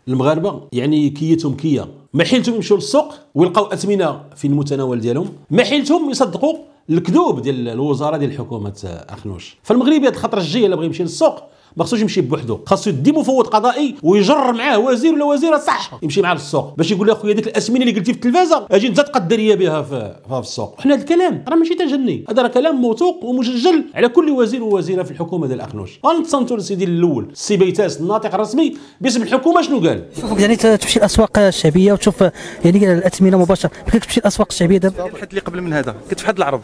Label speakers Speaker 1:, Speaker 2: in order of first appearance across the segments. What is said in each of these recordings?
Speaker 1: المغاربه يعني كيتهم ما حيلتهم يمشيو للسوق ويلقاو اثمنه في المتناول ديالهم، ما حيلتهم يصدقوا الكذوب ديال الوزاره ديال حكومه اخنوش. فالمغربي هاد الخطره الجايه الا بغى يمشي للسوق ما خصوش يمشي بوحدو، خاصو يدي مفوض قضائي ويجر معاه وزير ولا وزيره صح يمشي معاه للسوق باش يقول له اخويا ديك الاسمنه اللي قلتي في التلفازه اجي انت تقدر لي بها في السوق. وحنا هذا الكلام راه ماشي تجني، هذا راه كلام موثوق ومسجل على كل وزير ووزيره في الحكومه ديال اخنوش. غنتصنتوا لسيدي الاول السي بيتاس الناطق الرسمي باسم الحكومه شنو قال.
Speaker 2: يعني تمشي الاسواق الشعبيه وتشوف يعني الاثمنه مباشره، ما تمشي الاسواق الشعبيه دابا.
Speaker 3: الحد اللي قبل من هذا كنت في حد العرب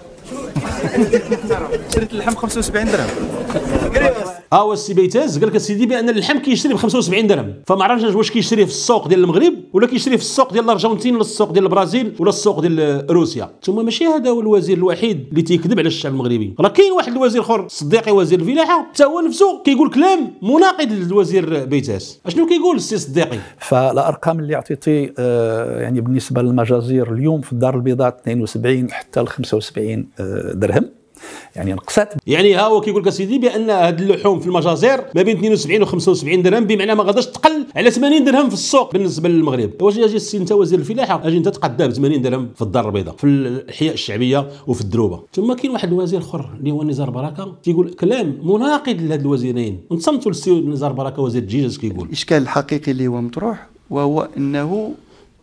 Speaker 3: شريت اللحم 75 درهم.
Speaker 1: هو السي بيتاز قال لك سيدي بان اللحم كيشري ب 75 درهم، فما عرفناش واش كيشريه في السوق ديال المغرب ولا كيشريه في السوق ديال الارجنتين ولا السوق ديال البرازيل ولا السوق ديال روسيا. ثم ماشي هذا هو الوزير الوحيد اللي تيكذب على الشعب المغربي، راه كاين واحد الوزير اخر صديقي وزير الفلاحه حتى هو نفسه كيقول كلام مناقض للوزير بيتاس. اشنو كيقول السي صديقي؟
Speaker 4: فالارقام اللي عطيتي يعني بالنسبه للمجازير اليوم في الدار البيضاء 72 حتى ل 75 درهم، يعني نقصات.
Speaker 1: يعني ها هو كيقول لك سيدي بان هاد اللحوم في المجازر ما بين 72 و 75 درهم، بمعنى ما غاداش تقل على 80 درهم في السوق بالنسبه للمغرب. واش اجي السي انت وزير الفلاحه اجي انت تقدى ب 80 درهم في الدار البيضاء في الاحياء الشعبيه وفي الدروبه. ثم كاين واحد الوزير اخر اللي هو نزار بركه تيقول كلام مناقض لهاد الوزيرين. نصمتوا للسي نزار بركه وزير الدجاج كيقول
Speaker 5: الاشكال الحقيقي اللي هو مطروح وهو انه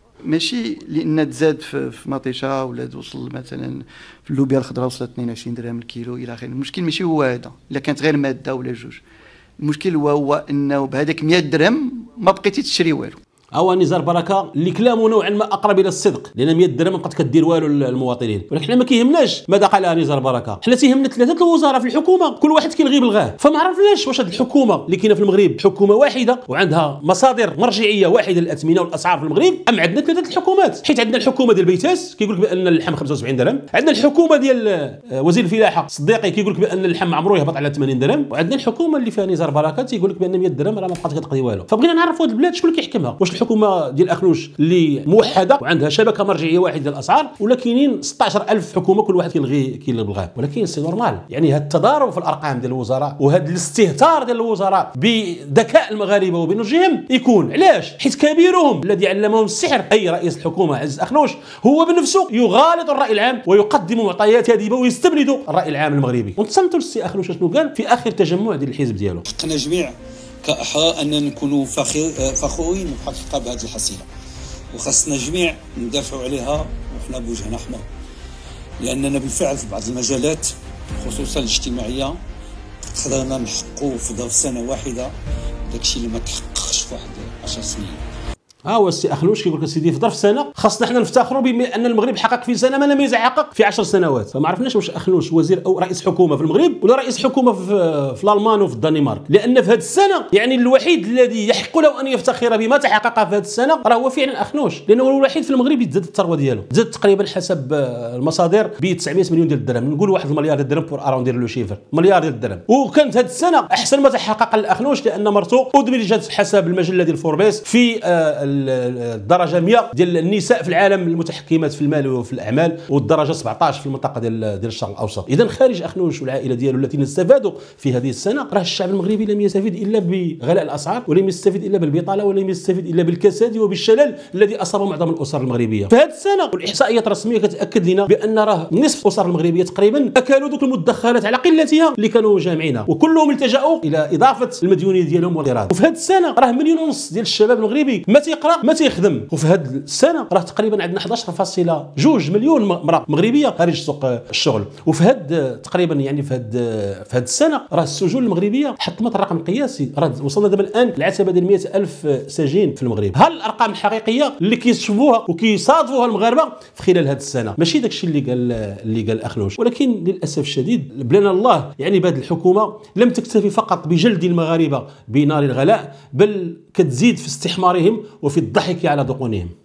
Speaker 5: ماشي لان تزاد في مطيشه ولا توصل مثلا في اللوبيا الخضراء وصلت 22 درهم الكيلو الى اخره. المشكل ماشي هو هذا، الا كانت غير ماده ولا جوج. المشكل هو انه بهذاك 100 درهم ما بقيتي تشري والو.
Speaker 1: هو نزار بركه اللي كلامه نوعا ما اقرب الى الصدق، لان 100 درهم ما بقات كدير والو للمواطنين. ولكن حنا ما كيهمناش ماذا قالها نزار بركه، حنا تيهمنا ثلاثه الوزراء في الحكومه كل واحد كيلغي بالغاه. فما عرفناش واش هذه الحكومه اللي كاينه في المغرب حكومه واحده وعندها مصادر مرجعيه واحده للاثمنه والاسعار في المغرب، ام عندنا ثلاثه الحكومات. حيت عندنا الحكومه ديال بيتاس كيقول لك بان اللحم 75 درهم، عندنا الحكومه ديال وزير الفلاحه صديقي كيقول لك بان اللحم عمره يهبط على 80 درهم، وعندنا الحكومه اللي فيها نزار بركه تيقول لك بان 100 درهم راه ما بقات كتقضي والو. فبغينا نعرفوا هذه البلاد شكون اللي كيحكمها، واش الحكومه ديال اخنوش اللي موحده وعندها شبكه مرجعيه واحده للاسعار، ولا كاينين 16000 حكومه كل واحد كيلغي بالغاه. ولكن سي نورمال يعني هذا التضارب في الارقام ديال الوزراء وهذا الاستهتار ديال الوزراء بذكاء المغاربه وبنضجهم يكون علاش؟ حيت كبيرهم الذي علمهم السحر اي رئيس الحكومه عزيز اخنوش هو بنفسه يغالط الراي العام ويقدم معطيات هادبه ويستبرد الراي العام المغربي. ونتصنتوا للسي اخنوش شنو قال في اخر تجمع ديال الحزب ديالو.
Speaker 6: حقنا جميع كأحرار أننا نكونوا فخورين بحقيقة بهذه الحصيلة، وخاصنا جميع ندافعوا عليها وحنا بوجهنا احمر، لأننا بالفعل في بعض المجالات خصوصا الاجتماعية قدرنا نحققوا في ظرف سنة واحدة داكشي اللي ما تحققش في واحد 10 سنين.
Speaker 1: هو السي اخنوش كيقول لك سيدي في ظرف سنه خاصنا حنا نفتخروا بان المغرب حقق في سنه ما لم يحقق في 10 سنوات. فما عرفناش واش اخنوش وزير او رئيس حكومه في المغرب ولا رئيس حكومه في الالمان وفي الدنمارك، لان في هذه السنه يعني الوحيد الذي يحق له ان يفتخر بما تحقق في هذه السنه راه هو فعلا اخنوش، لانه هو الوحيد في المغرب يتزاد الثروه ديالو، زاد تقريبا حسب المصادر ب 900 مليون ديال الدرهم، نقول 1 مليار ديال الدرهم بور اراوندير لو شيفر مليار ديال الدرهم. وكانت هذه السنه احسن ما تحقق الاخنوش لان مرته ادمجت حسب المجله ديال فوربيس في الدرجه 100 ديال النساء في العالم المتحكمات في المال وفي الاعمال، والدرجه 17 في المنطقه ديال الشرق الاوسط. اذا خارج اخنوش والعائله ديالو الذين استفادوا في هذه السنه راه الشعب المغربي لم يستفد الا بغلاء الاسعار، ولم يستفد الا بالبطاله، ولم يستفد الا بالكساد وبالشلل الذي اصاب معظم الاسر المغربيه. فهذه السنه والاحصائيات الرسميه كتاكد لنا بان راه نصف الاسر المغربيه تقريبا اكلوا ذوك المدخرات على قلتها اللي كانوا جامعينها، وكلهم التجاوا الى اضافه المديونيه ديالهم والايراد. وفي هذه السنه راه 1.5 مليون ديال الشباب المغربي ما تيقرا ما تيخدم. وفي هذه السنه راه تقريبا عندنا 11.2 مليون مراه مغربيه خارج سوق الشغل. وفي هذا تقريبا يعني في هذه السنه راه السجون المغربيه حطمت الرقم القياسي، راه وصلنا دابا الان لعتبه ديال 100,000 سجين في المغرب. ها الارقام الحقيقيه اللي كيشوفوها وكيصادفوها المغاربه في خلال هذه السنه، ماشي داكشي اللي قال اخنوش. ولكن للاسف الشديد بلنا الله يعني بهذه الحكومه لم تكتفي فقط بجلد المغاربه بنار الغلاء، بل كتزيد في استحمارهم وفي الضحك على ذقونهم.